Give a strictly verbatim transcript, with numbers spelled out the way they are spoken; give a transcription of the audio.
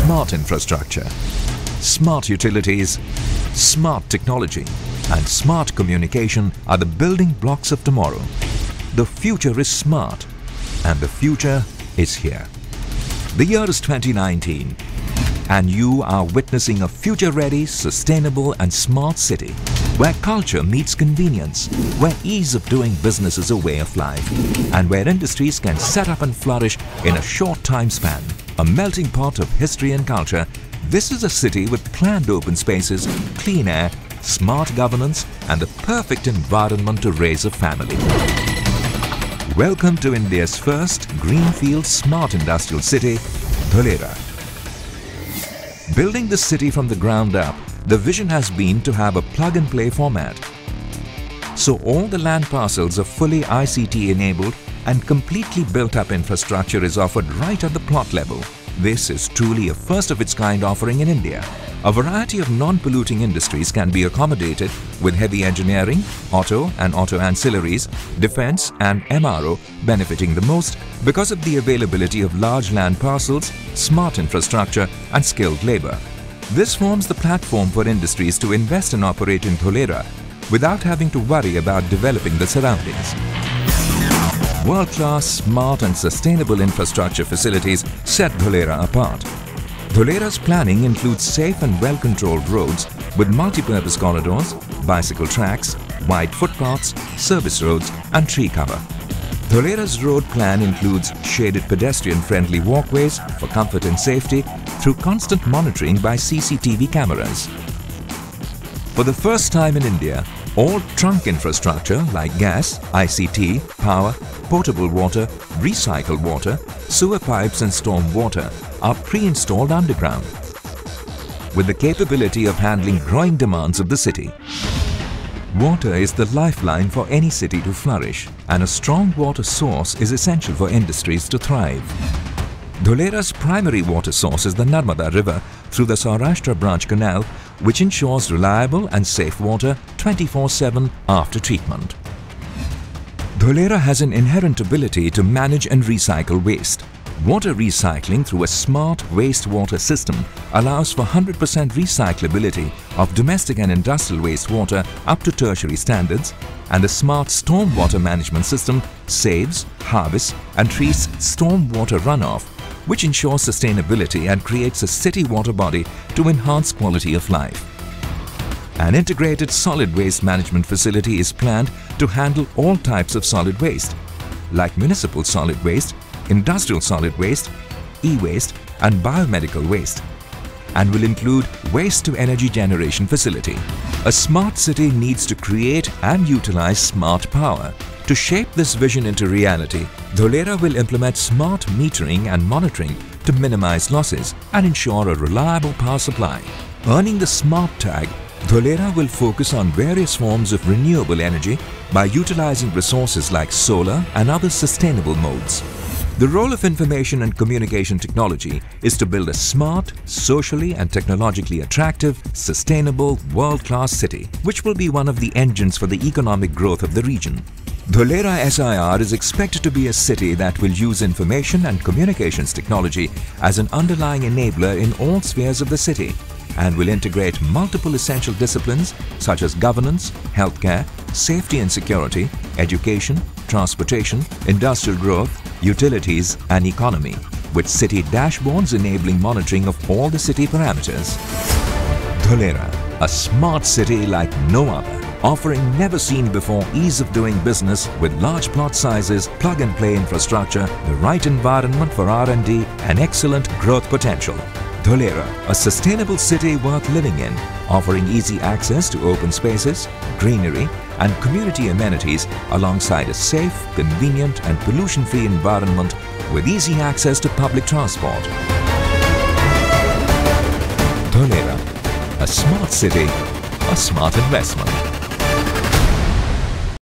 smart infrastructure, smart utilities, smart technology, and smart communication are the building blocks of tomorrow. The future is smart, and the future is here. The year is twenty nineteen, and you are witnessing a future-ready, sustainable and smart city where culture meets convenience, where ease of doing business is a way of life, and where industries can set up and flourish in a short time span. A melting pot of history and culture, this is a city with planned open spaces, clean air, smart governance and the perfect environment to raise a family. Welcome to India's first greenfield smart industrial city, Dholera. Building the city from the ground up, the vision has been to have a plug-and-play format. So all the land parcels are fully I C T enabled and completely built-up infrastructure is offered right at the plot level. This is truly a first-of-its-kind offering in India. A variety of non-polluting industries can be accommodated with heavy engineering, auto and auto ancillaries, defense and M R O benefiting the most because of the availability of large land parcels, smart infrastructure and skilled labor. This forms the platform for industries to invest and operate in Dholera without having to worry about developing the surroundings. World-class, smart and sustainable infrastructure facilities set Dholera apart. Dholera's planning includes safe and well-controlled roads with multi-purpose corridors, bicycle tracks, wide footpaths, service roads and tree cover. Dholera's road plan includes shaded pedestrian-friendly walkways for comfort and safety through constant monitoring by C C T V cameras. For the first time in India, all trunk infrastructure like gas, I C T, power, potable water, recycled water, sewer pipes and storm water are pre-installed underground with the capability of handling growing demands of the city. Water is the lifeline for any city to flourish, and a strong water source is essential for industries to thrive. Dholera's primary water source is the Narmada River through the Saurashtra Branch Canal, which ensures reliable and safe water twenty-four seven after treatment. Dholera has an inherent ability to manage and recycle waste. Water recycling through a smart wastewater system allows for one hundred percent recyclability of domestic and industrial wastewater up to tertiary standards, and the smart stormwater management system saves, harvests and treats stormwater runoff, which ensures sustainability and creates a city water body to enhance quality of life. An integrated solid waste management facility is planned to handle all types of solid waste, like municipal solid waste, industrial solid waste, e-waste and biomedical waste, and will include waste-to-energy generation facility. A smart city needs to create and utilize smart power. To shape this vision into reality, Dholera will implement smart metering and monitoring to minimize losses and ensure a reliable power supply. Earning the smart tag, Dholera will focus on various forms of renewable energy by utilizing resources like solar and other sustainable modes. The role of information and communication technology is to build a smart, socially and technologically attractive, sustainable, world-class city, which will be one of the engines for the economic growth of the region. Dholera S I R is expected to be a city that will use information and communications technology as an underlying enabler in all spheres of the city and will integrate multiple essential disciplines such as governance, healthcare, safety and security, education, transportation, industrial growth, utilities and economy, with city dashboards enabling monitoring of all the city parameters. Dholera, a smart city like no other, offering never-seen-before ease of doing business with large plot sizes, plug-and-play infrastructure, the right environment for R and D and excellent growth potential. Dholera, a sustainable city worth living in, offering easy access to open spaces, greenery and community amenities alongside a safe, convenient and pollution-free environment with easy access to public transport. Dholera, a smart city, a smart investment.